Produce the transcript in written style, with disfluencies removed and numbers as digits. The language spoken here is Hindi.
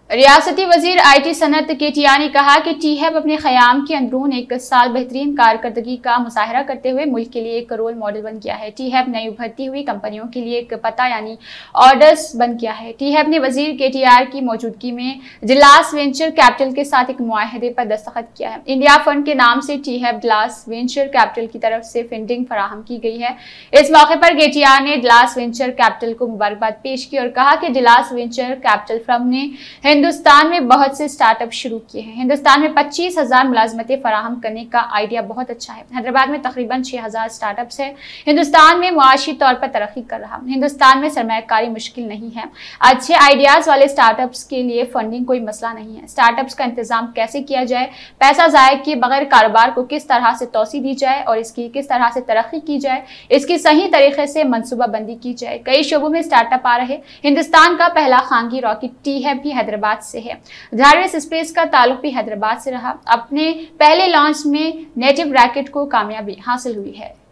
रियासती वजीर IT सनत KTR ने कहा कि टी-हैब अपने क़याम के अंदरून 1 साल बेहतरीन कारकर्दगी का मुजाहरा करते हुए मुल्क के लिए एक रोल मॉडल बन गया है। टी-हैब नई उभरती हुई कंपनियों के लिए एक पता यानी ऑर्डर्स बन गया है। टी-हैब ने वजीर KTR की मौजूदगी में डलास वेंचर कैपिटल के साथ एक मुआहदे पर दस्तखत किया है। इंडिया फंड के नाम से टी-हैब डलास वेंचर कैपिटल की तरफ से फंडिंग फराहम की गई है। इस मौके पर KTR ने डलास वेंचर कैपिटल को मुबारकबाद पेश की और कहा कि डलास वेंचर कैपिटल फर्म ने हिंदुस्तान में बहुत से स्टार्टअप शुरू किए हैं। हिंदुस्तान में 25,000 मुलाजमतें फराहम करने का आइडिया बहुत अच्छा है। हैदराबाद में तकरीबन 6,000 स्टार्टअप्स है। हिंदुस्तान में मुआशी तौर पर तरक्की कर रहा। हिंदुस्तान में सरमायाकारी मुश्किल नहीं है। अच्छे आइडियाज वाले स्टार्टअप्स के लिए फंडिंग कोई मसला नहीं है। स्टार्टअप्स का इंतजाम कैसे किया जाए, पैसा ज़ाया किए बगैर कारोबार को किस तरह से तोसी दी जाए और इसकी किस तरह से तरक्की की जाए, इसकी सही तरीके से मनसूबाबंदी की जाए। कई शोबों में स्टार्टअप आ रहे। हिंदुस्तान का पहला खानगी रॉकेट टी-हैब भी हैदराबाद से है। झारवेस स्पेस का ताल्लुक भी हैदराबाद से रहा। अपने पहले लॉन्च में नेटिव रॉकेट को कामयाबी हासिल हुई है।